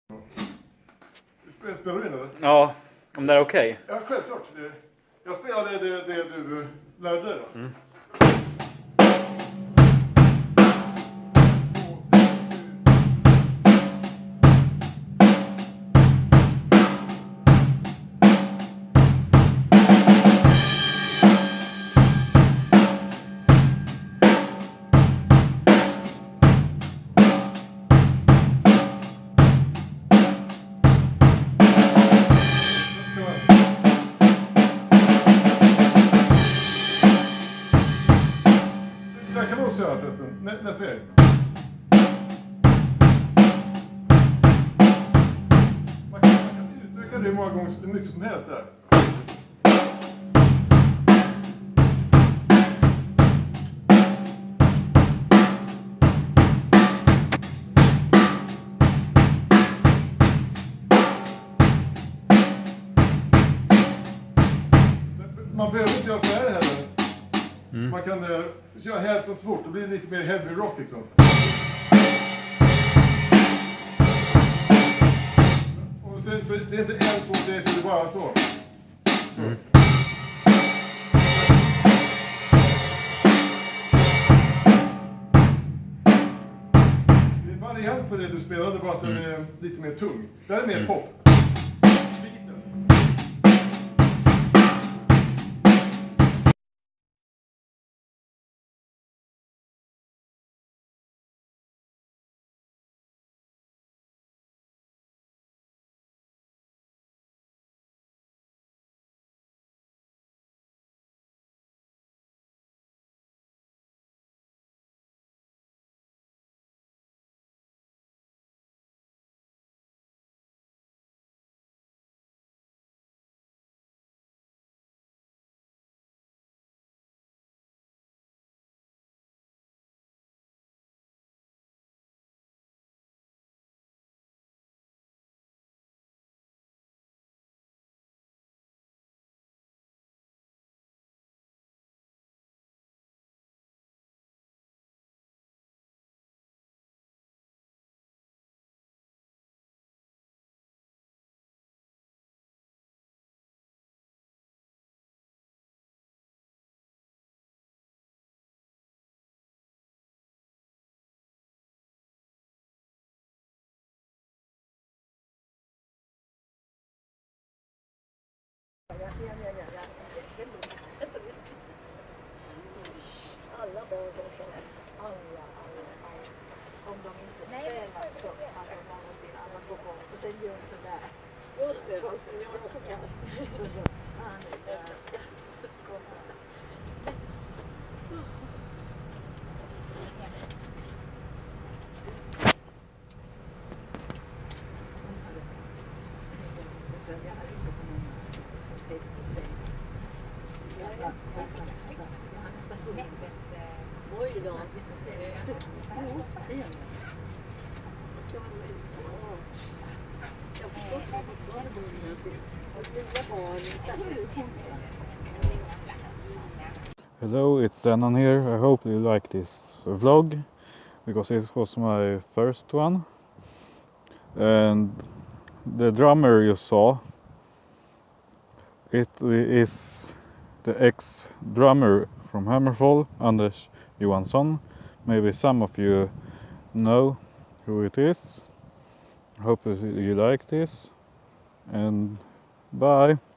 Spelar du in eller? Ja, om det är okej. Ja, självklart. Jag spelade det du lärde dig då. Mm. Så här kan man också göra förresten. Nästa gång. Man kan utöka det hur många gånger, hur mycket som helst här. Man behöver inte göra så här heller. Mm. Man kan göra hälften så fort, då blir det lite mer heavy rock liksom. Och sen, så det är inte en, två, tre, det är bara så. Mm. Det är en variant på det du spelade, bara att den är lite mer tung. Det här är mer pop. Alla barn går så. Alla. Om de inte spelar så hade de någonting annat på gång. Och sen gör de sådär. Just det, jag också kan. Oj då. Hello, it's Annan here. I hope you like this vlog because it was my first one. And the drummer you saw, it is the ex-drummer from Hammerfall, Anders Johansson. Maybe some of you know who it is. I hope you like this, and bye.